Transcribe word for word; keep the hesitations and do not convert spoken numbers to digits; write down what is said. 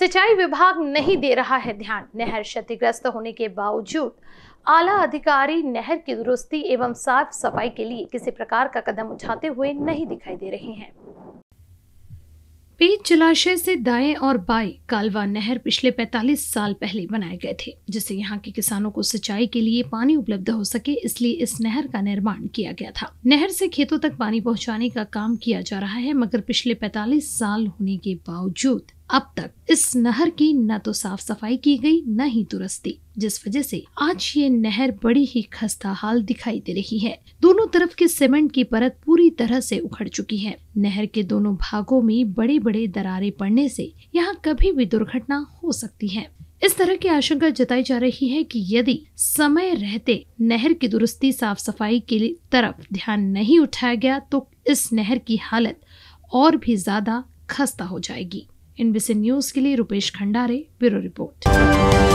सिंचाई विभाग नहीं दे रहा है ध्यान। नहर क्षतिग्रस्त होने के बावजूद आला अधिकारी नहर की दुरुस्ती एवं साफ सफाई के लिए किसी प्रकार का कदम उठाते हुए नहीं दिखाई दे रहे हैं। पेज जलाशय से दाएं और बाएं कालवा नहर पिछले पैंतालीस साल पहले बनाए गए थे, जिससे यहाँ के किसानों को सिंचाई के लिए पानी उपलब्ध हो सके, इसलिए इस नहर का निर्माण किया गया था। नहर से खेतों तक पानी पहुँचाने का काम किया जा रहा है, मगर पिछले पैंतालीस साल होने के बावजूद अब तक इस नहर की न तो साफ सफाई की गई न ही दुरुस्ती, जिस वजह से आज ये नहर बड़ी ही खस्ता हाल दिखाई दे रही है। दोनों तरफ की सीमेंट की परत पूरी तरह से उखड़ चुकी है। नहर के दोनों भागों में बड़े बड़े दरारें पड़ने से यहाँ कभी भी दुर्घटना हो सकती है। इस तरह की आशंका जताई जा रही है कि यदि समय रहते नहर की दुरुस्ती साफ सफाई के तरफ ध्यान नहीं उठाया गया तो इस नहर की हालत और भी ज्यादा खस्ता हो जाएगी। एनबीसी न्यूज के लिए रुपेश खंडारे, ब्यूरो रिपोर्ट।